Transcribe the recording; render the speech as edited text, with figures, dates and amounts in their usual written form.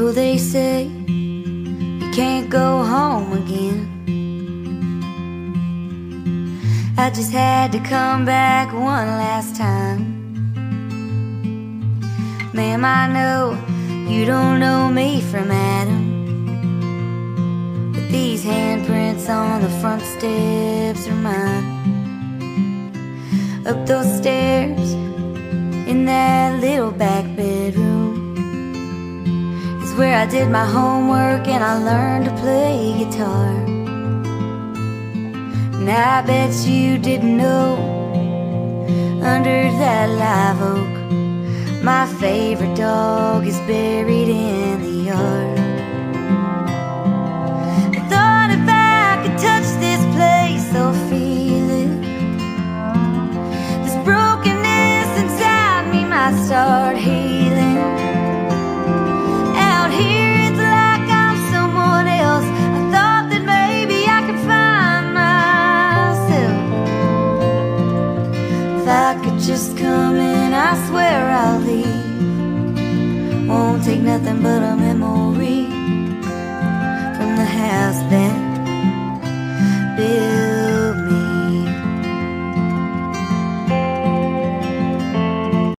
So they say you can't go home again. I just had to come back one last time. Ma'am, I know you don't know me from Adam, but these handprints on the front steps are mine. Up those stairs in that little back bedroom is where I did my homework and I learned to play guitar. And I bet you didn't know, under that live oak, my favorite dog is buried in the yard. I thought if I could touch this place or feel it, this brokenness inside me might start healing. Out here it's like I'm someone else. I thought that maybe I could find myself. If I could just come in, I swear I'll leave. Won't take nothing but a memory from the house that